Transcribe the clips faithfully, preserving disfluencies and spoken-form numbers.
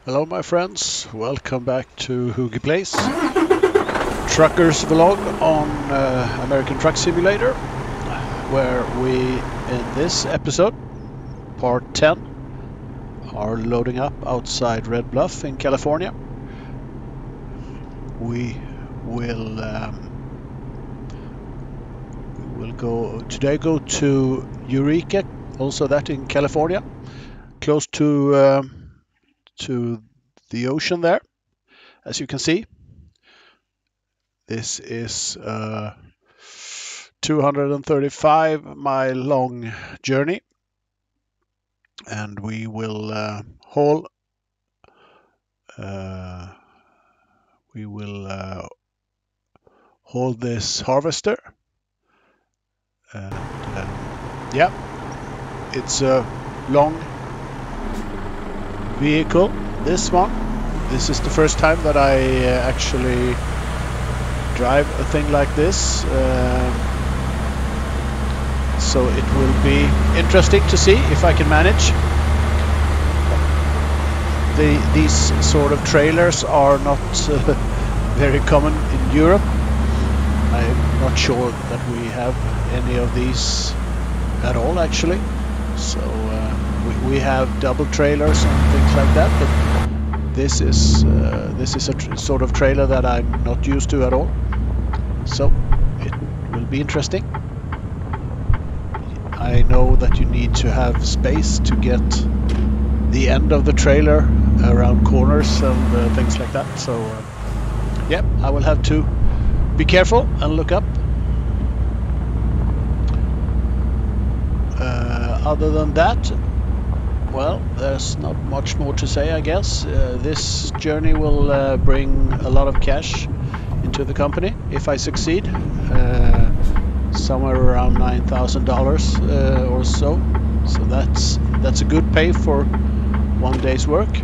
Hello my friends, welcome back to Hoogie Plays Truckers vlog on uh, American Truck Simulator, where we, in this episode, part ten, are loading up outside Red Bluff in California. We will um, we will go today go to Eureka, also that in California, close to um, to the ocean there. As you can see, this is a two hundred thirty-five mile long journey, and we will uh, haul uh, we will uh, haul this harvester, and uh, yeah, it's a long vehicle, this one. This is the first time that I uh, actually drive a thing like this, um, so it will be interesting to see if I can manage. The, these sort of trailers are not uh, very common in Europe. I'm not sure that we have any of these at all, actually. So uh, we, we have double trailers and things like that, but this is uh, this is a tr sort of trailer that I'm not used to at all. So it will be interesting. I know that you need to have space to get the end of the trailer around corners and uh, things like that. So uh, yeah, I will have to be careful and look up. Uh, other than that, well, there's not much more to say, I guess. Uh, this journey will uh, bring a lot of cash into the company if I succeed. Uh, somewhere around nine thousand dollars uh, or so. So that's that's a good pay for one day's work.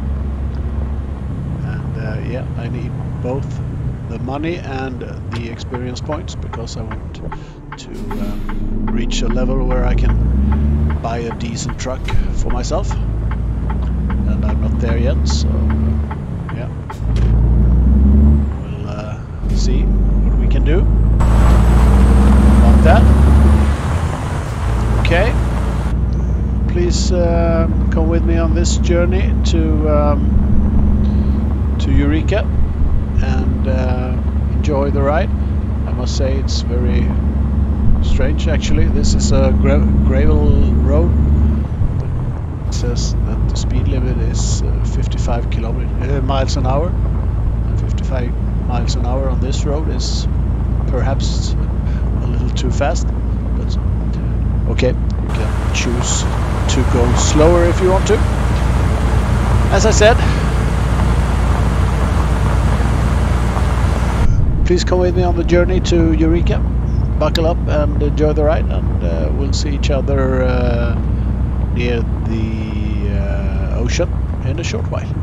And uh, yeah, I need both the money and the experience points, because I want to um, reach a level where I can buy a decent truck for myself, and I'm not there yet. So uh, yeah, we'll uh, see what we can do about that. Okay, please uh, come with me on this journey to um, to Eureka and uh, enjoy the ride. I must say it's very strange, actually. This is a gra gravel road. It says that the speed limit is uh, fifty-five kilometer, uh, miles an hour. And fifty-five miles an hour on this road is perhaps a little too fast. But okay, you can choose to go slower if you want to. As I said, please come with me on the journey to Eureka. Buckle up and enjoy the ride, and uh, we'll see each other uh, near the uh, ocean in a short while.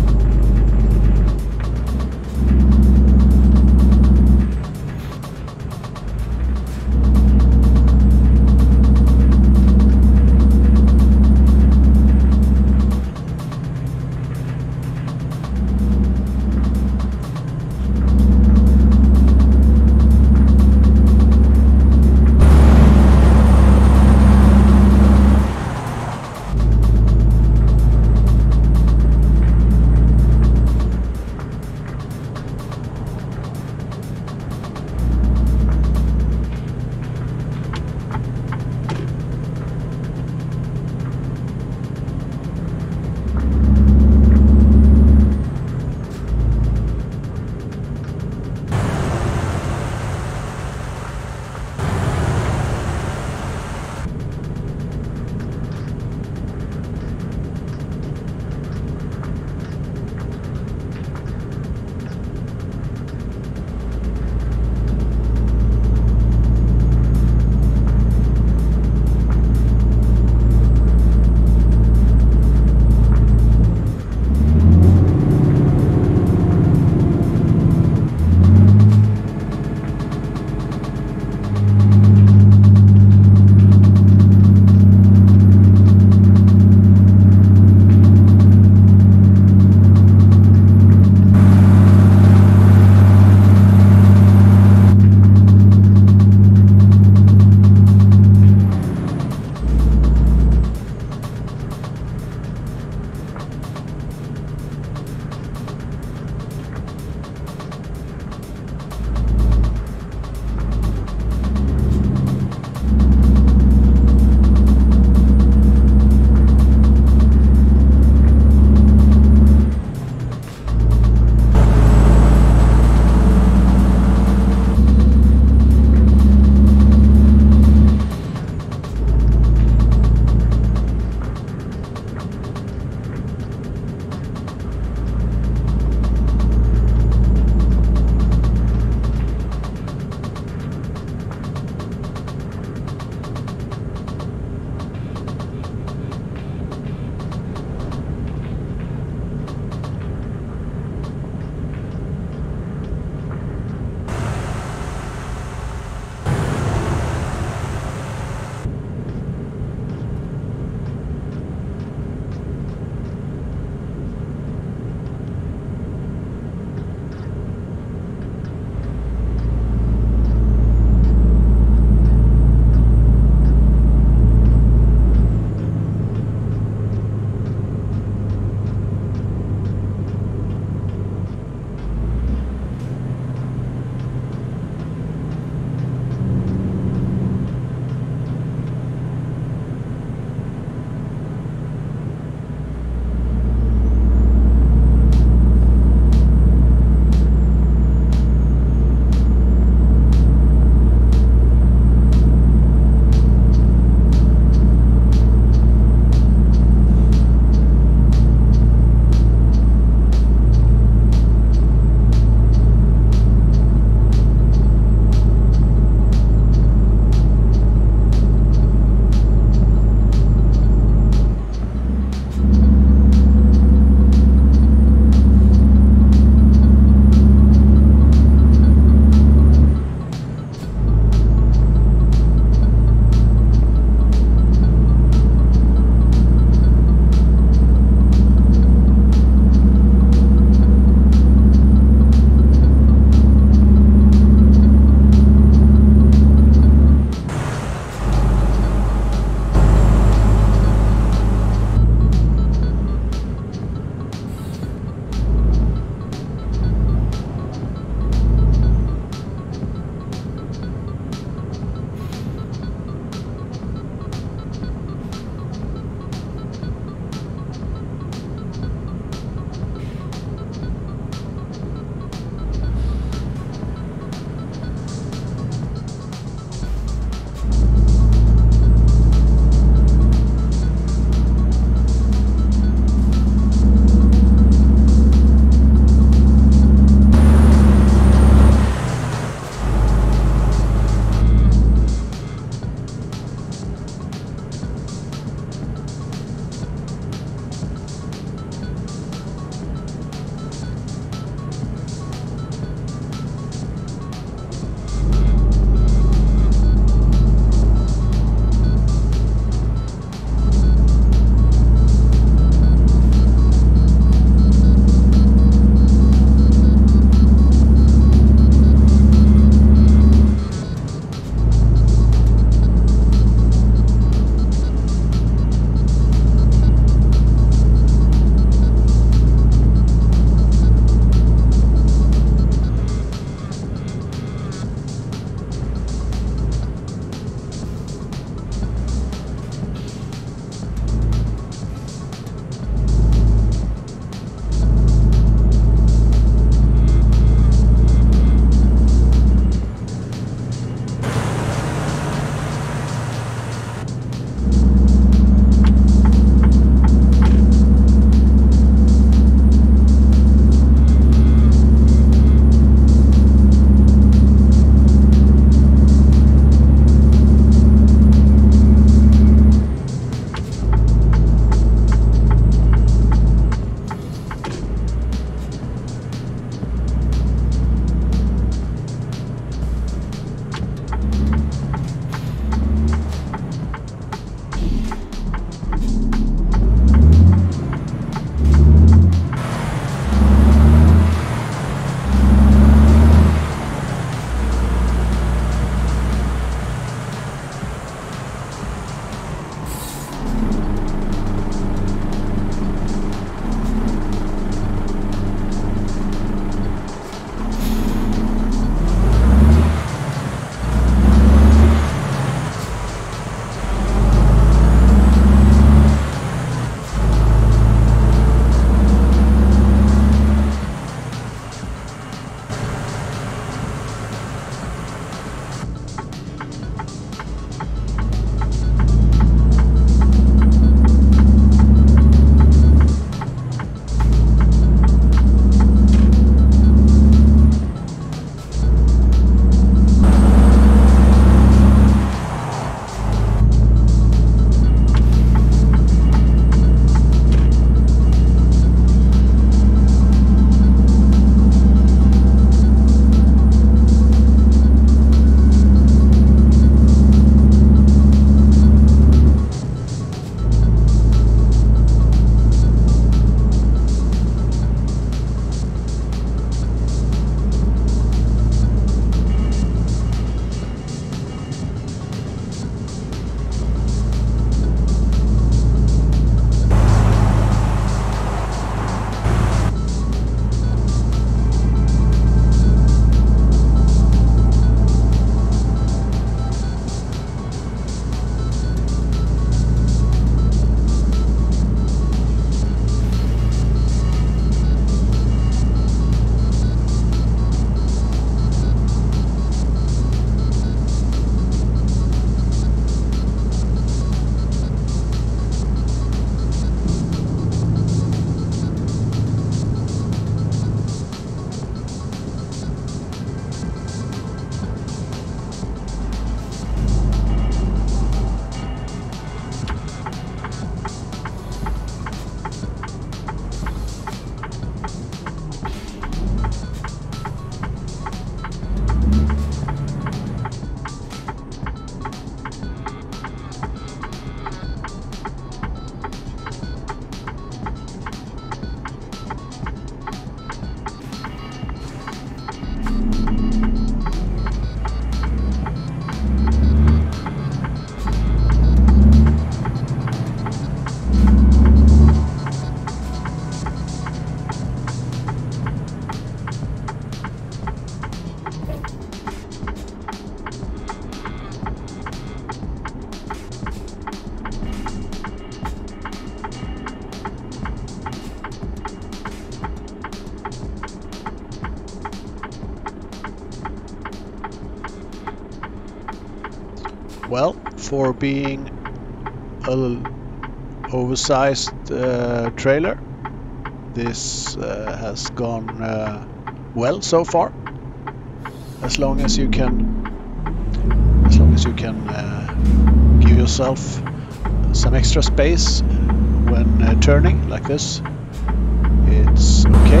well, for being a oversized uh, trailer, this uh, has gone uh, well so far. As long as you can, as long as you can uh, give yourself some extra space when uh, turning like this, it's okay.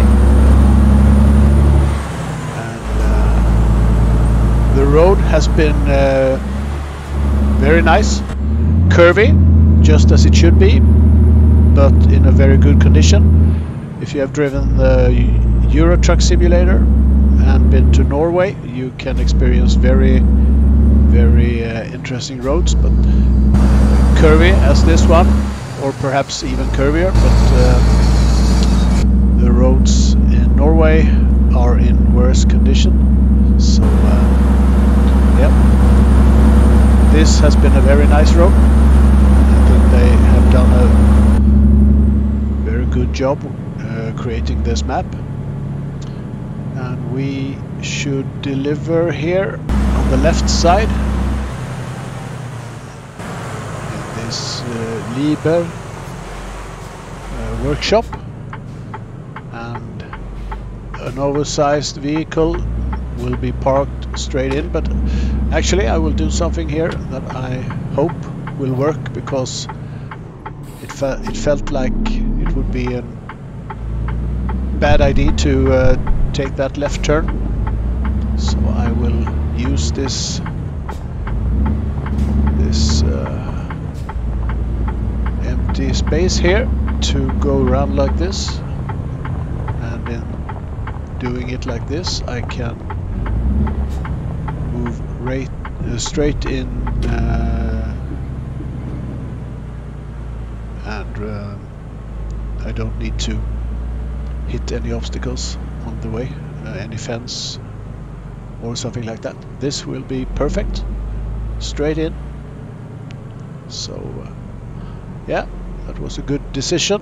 And uh, the road has been uh, very nice, curvy, just as it should be, but in a very good condition. If you have driven the Euro Truck Simulator and been to Norway, you can experience very, very uh, interesting roads, but curvy as this one, or perhaps even curvier, but uh, the roads in Norway are in worse condition. So, uh, yeah, this has been a very nice road. I think they have done a very good job uh, creating this map. And we should deliver here on the left side in this uh, Liebe uh, workshop, and an oversized vehicle will be parked straight in. But actually I will do something here that I hope will work, because it, fe it felt like it would be a bad idea to uh, take that left turn. So I will use this this uh, empty space here to go around like this, and in doing it like this I can move right uh, straight in uh, and uh, I don't need to hit any obstacles on the way, uh, any fence or something like that. This will be perfect, straight in. So uh, yeah, that was a good decision,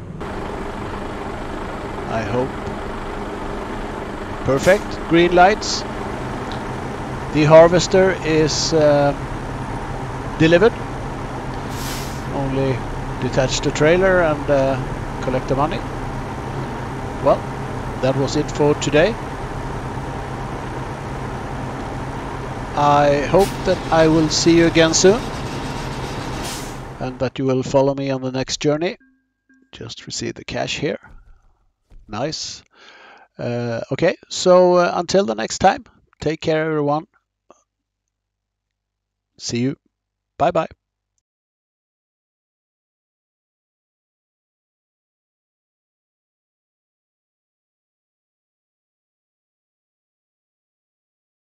I hope. Perfect, green lights. The harvester is uh, delivered. Only detach the trailer and uh, collect the money. Well, that was it for today. I hope that I will see you again soon, and that you will follow me on the next journey. Just receive the cash here. Nice. Uh, okay, so uh, until the next time, take care everyone. See you. Bye bye.